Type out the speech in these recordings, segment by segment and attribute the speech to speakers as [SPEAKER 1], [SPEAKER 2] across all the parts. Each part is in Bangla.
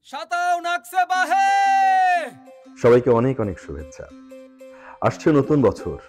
[SPEAKER 1] সাতাও নাকসে বাহে।
[SPEAKER 2] সবাইকে অনেক অনেক শুভেচ্ছা। আসছে নতুন বছর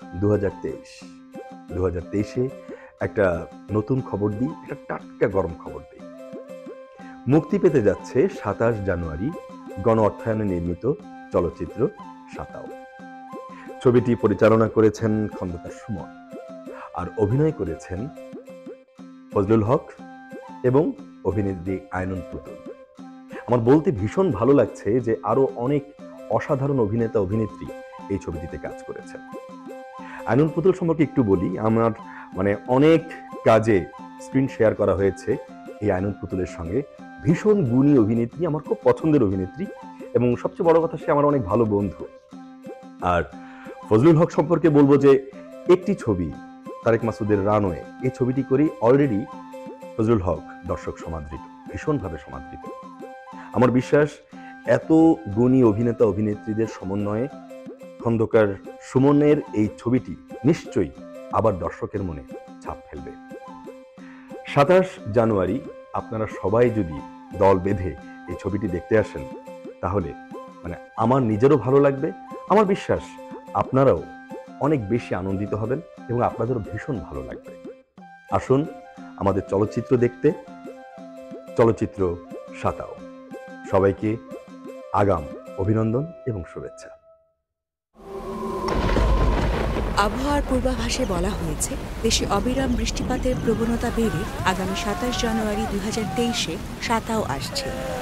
[SPEAKER 2] 2023-এ একটা নতুন খবর দিই, একটা টাটকা গরম খবর দিই। মুক্তি পেতে যাচ্ছে 27 জানুয়ারি গণ অর্থায়নে নির্মিত চলচ্চিত্র সাতাও। ছবিটি পরিচালনা করেছেন খন্দকার সুমন, আর অভিনয় করেছেন ফজলুল হক এবং অভিনেত্রী আইনুন পুতুল। আমার বলতে ভীষণ ভালো লাগছে যে আরো অনেক অসাধারণ অভিনেতা অভিনেত্রী এই ছবিটিতে কাজ করেছেন। আইনুন পুতুল সম্পর্কে একটু বলি। আমার অনেক কাজে স্ক্রিন শেয়ার করা হয়েছে এই আইনুন পুতুলের সঙ্গে। ভীষণ গুণী অভিনেত্রী, আমার খুব পছন্দের অভিনেত্রী, এবং সবচেয়ে বড় কথা সে আমার অনেক ভালো বন্ধু। আর ফজলুল হক সম্পর্কে বলবো যে একটি ছবি তারেক মাসুদের রানওয়ে, এই ছবিটি করেই অলরেডি ফজলুল হক দর্শক সমাদৃত, ভীষণভাবে সমাদৃত। আমার বিশ্বাস এত গুণী অভিনেতা অভিনেত্রীদের সমন্বয়ে খন্দকার সুমনের এই ছবিটি নিশ্চয়ই আবার দর্শকের মনে ছাপ ফেলবে। 27 জানুয়ারি আপনারা সবাই যদি দল বেঁধে এই ছবিটি দেখতে আসেন, তাহলে আমার নিজেরও ভালো লাগবে, আমার বিশ্বাস আপনারাও অনেক বেশি আনন্দিত হবেন এবং আপনাদেরও ভীষণ ভালো লাগবে। আসুন আমাদের চলচ্চিত্র দেখতে, চলচ্চিত্র সাতাও। সবাইকে আগাম অভিনন্দন এবং শুভেচ্ছা।
[SPEAKER 3] আবহাওয়ার পূর্বাভাসে বলা হয়েছে, দেশে অবিরাম বৃষ্টিপাতের প্রবণতা বেড়ে আগামী 27 জানুয়ারি 2023-এ সাতাও আসছে।